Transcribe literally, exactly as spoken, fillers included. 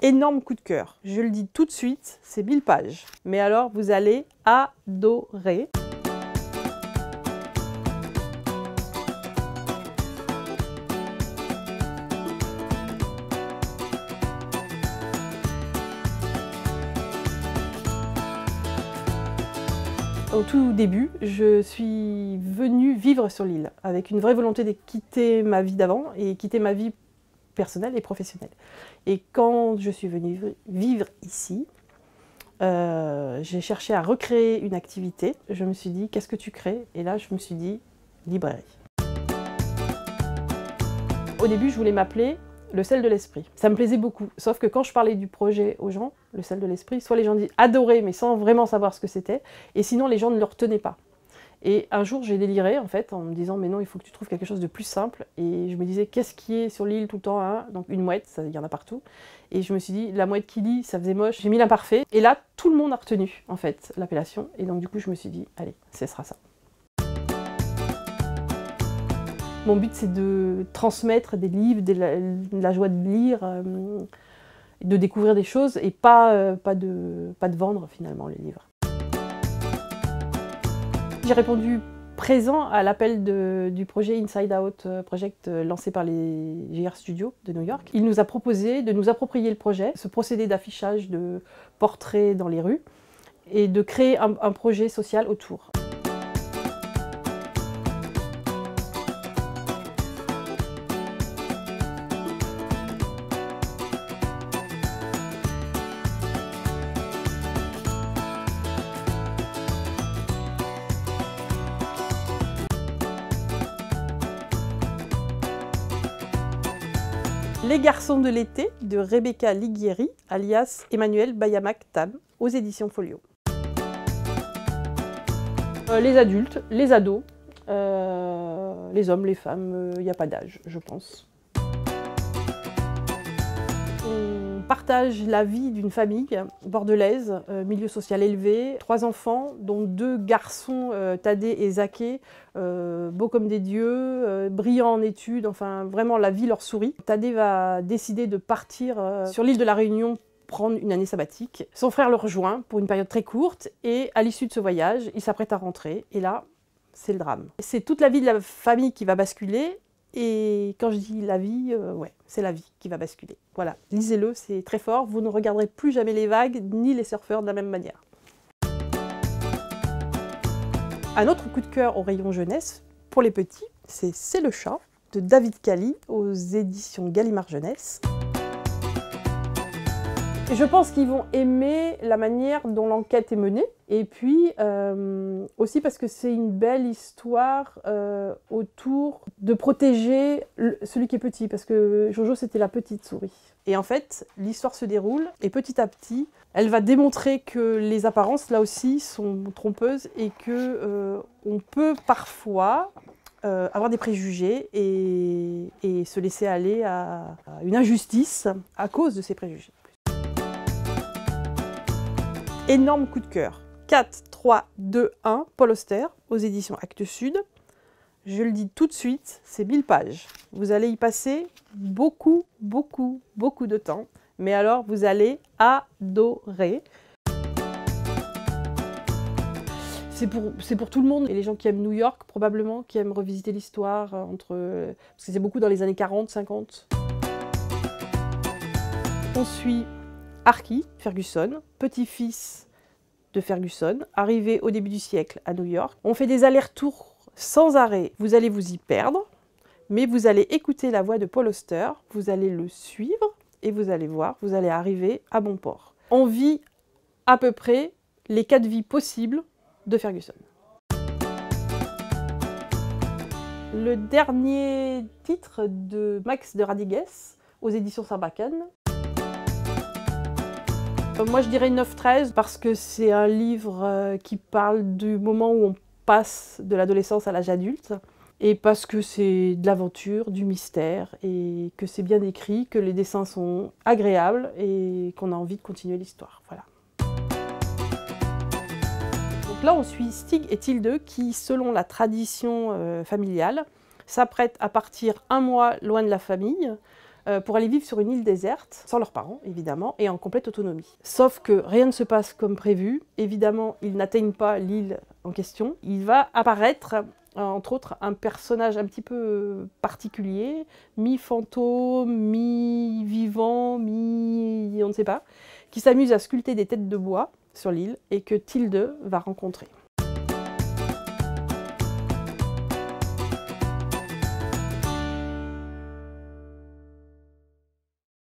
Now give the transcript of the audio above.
Énorme coup de cœur. Je le dis tout de suite, c'est mille pages. Mais alors, vous allez adorer. Au tout début, je suis venue vivre sur l'île avec une vraie volonté de quitter ma vie d'avant et quitter ma vie personnelle et professionnelle. Et quand je suis venue vivre ici, euh, j'ai cherché à recréer une activité. Je me suis dit, qu'est-ce que tu crées? Et là, je me suis dit, librairie. Au début, je voulais m'appeler le sel de l'esprit. Ça me plaisait beaucoup. Sauf que quand je parlais du projet aux gens, le sel de l'esprit, soit les gens disent adorer, mais sans vraiment savoir ce que c'était, et sinon les gens ne le retenaient pas. Et un jour, j'ai déliré en fait, en me disant mais non, il faut que tu trouves quelque chose de plus simple. Et je me disais, qu'est-ce qui est sur l'île tout le temps, hein? Donc une mouette, ça, il y en a partout. Et je me suis dit, la mouette qui lit, ça faisait moche. J'ai mis l'imparfait. Et là, tout le monde a retenu en fait l'appellation. Et donc du coup, je me suis dit, allez, ce sera ça. Mon but, c'est de transmettre des livres, de la, de la joie de lire, euh, de découvrir des choses et pas, euh, pas, de, pas de vendre finalement les livres. J'ai répondu présent à l'appel du projet Inside Out Project lancé par les G R Studios de New York. Il nous a proposé de nous approprier le projet, ce procédé d'affichage de portraits dans les rues et de créer un, un projet social autour. Les garçons de l'été de Rebecca Liguieri, alias Emmanuel Bayamak-Tam, aux éditions Folio. Euh, les adultes, les ados, euh, les hommes, les femmes, il euh, n'y a pas d'âge, je pense. On partage la vie d'une famille bordelaise, euh, milieu social élevé, trois enfants, dont deux garçons, euh, Thaddée et Zaké, euh, beaux comme des dieux, euh, brillants en études, enfin vraiment la vie leur sourit. Thaddée va décider de partir euh, sur l'île de la Réunion prendre une année sabbatique. Son frère le rejoint pour une période très courte et à l'issue de ce voyage, il s'apprête à rentrer et là, c'est le drame. C'est toute la vie de la famille qui va basculer. Et quand je dis la vie, euh, ouais, c'est la vie qui va basculer. Voilà, lisez-le, c'est très fort. Vous ne regarderez plus jamais les vagues ni les surfeurs de la même manière. Un autre coup de cœur au rayon jeunesse, pour les petits, c'est C'est le chat de David Cali aux éditions Gallimard Jeunesse. Et je pense qu'ils vont aimer la manière dont l'enquête est menée. Et puis euh, aussi parce que c'est une belle histoire euh, autour de protéger le, celui qui est petit. Parce que Jojo, c'était la petite souris. Et en fait, l'histoire se déroule et petit à petit, elle va démontrer que les apparences, là aussi, sont trompeuses et qu'on euh, peut parfois euh, avoir des préjugés et, et se laisser aller à, à une injustice à cause de ces préjugés. Énorme coup de cœur. quatre, trois, deux, un, Paul Auster, aux éditions Actes Sud. Je le dis tout de suite, c'est mille pages. Vous allez y passer beaucoup, beaucoup, beaucoup de temps. Mais alors, vous allez adorer. C'est pour, c'est pour tout le monde. Et les gens qui aiment New York, probablement, qui aiment revisiter l'histoire, entre, parce que c'est beaucoup dans les années quarante, cinquante. On suit Archie Ferguson, petit-fils de Ferguson, arrivé au début du siècle à New York. On fait des allers-retours sans arrêt. Vous allez vous y perdre, mais vous allez écouter la voix de Paul Auster, vous allez le suivre et vous allez voir, vous allez arriver à bon port. On vit à peu près les quatre vies possibles de Ferguson. Le dernier titre de Max de Radigues aux éditions Sarbacane. Moi je dirais neuf treize parce que c'est un livre qui parle du moment où on passe de l'adolescence à l'âge adulte et parce que c'est de l'aventure, du mystère et que c'est bien écrit, que les dessins sont agréables et qu'on a envie de continuer l'histoire. Voilà. Donc là on suit Stig et Tilde qui, selon la tradition euh, familiale, s'apprêtent à partir un mois loin de la famille euh, pour aller vivre sur une île déserte, sans leurs parents évidemment, et en complète autonomie. Sauf que rien ne se passe comme prévu, évidemment ils n'atteignent pas l'île en question. Il va apparaître entre autres un personnage un petit peu particulier, mi-fantôme, mi-vivant, mi... on ne sait pas, qui s'amuse à sculpter des têtes de bois sur l'île et que Tilde va rencontrer.